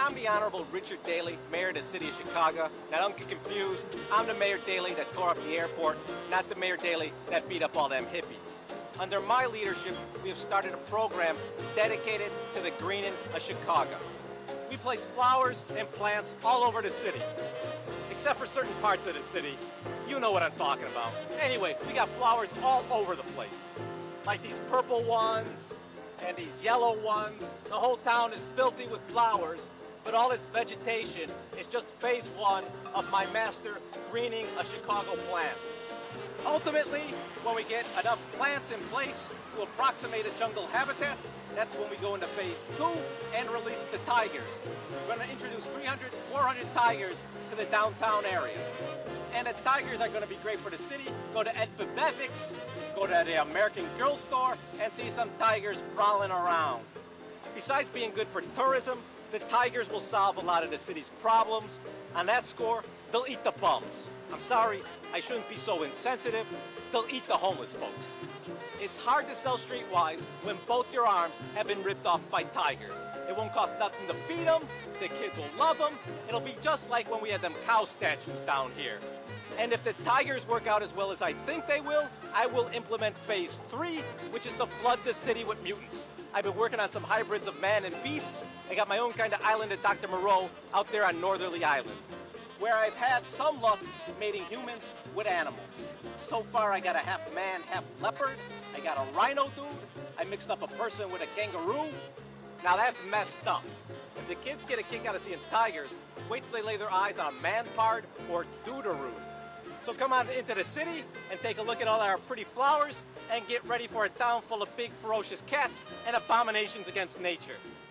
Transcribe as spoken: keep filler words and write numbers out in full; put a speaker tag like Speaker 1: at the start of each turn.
Speaker 1: I'm the Honorable Richard Daley, Mayor of the City of Chicago. Now don't get confused, I'm the Mayor Daley that tore up the airport, not the Mayor Daley that beat up all them hippies. Under my leadership, we have started a program dedicated to the greening of Chicago. We place flowers and plants all over the city, except for certain parts of the city. You know what I'm talking about. Anyway, we got flowers all over the place, like these purple ones, and these yellow ones. The whole town is filthy with flowers, but all this vegetation is just phase one of my master greening a Chicago plan. Ultimately, when we get enough plants in place to approximate a jungle habitat, that's when we go into phase two and release the tigers. We're going to introduce three hundred, four hundred tigers to the downtown area. And the tigers are going to be great for the city. Go to Ed Bebevics, go to the American Girl store, and see some tigers prowling around. Besides being good for tourism, the tigers will solve a lot of the city's problems. On that score, they'll eat the bums. I'm sorry, I shouldn't be so insensitive. They'll eat the homeless folks. It's hard to sell streetwise when both your arms have been ripped off by tigers. It won't cost nothing to feed them, the kids will love them, it'll be just like when we had them cow statues down here. And if the tigers work out as well as I think they will, I will implement phase three, which is to flood the city with mutants. I've been working on some hybrids of man and beast. I got my own kind of island at Doctor Moreau out there on Northerly Island, where I've had some luck mating humans with animals. So far I got a half man, half leopard. I got a rhino dude. I mixed up a person with a kangaroo. Now that's messed up. If the kids get a kick out of seeing tigers, wait till they lay their eyes on a man-pard or duderoo. So come on into the city and take a look at all our pretty flowers and get ready for a town full of big ferocious cats and abominations against nature.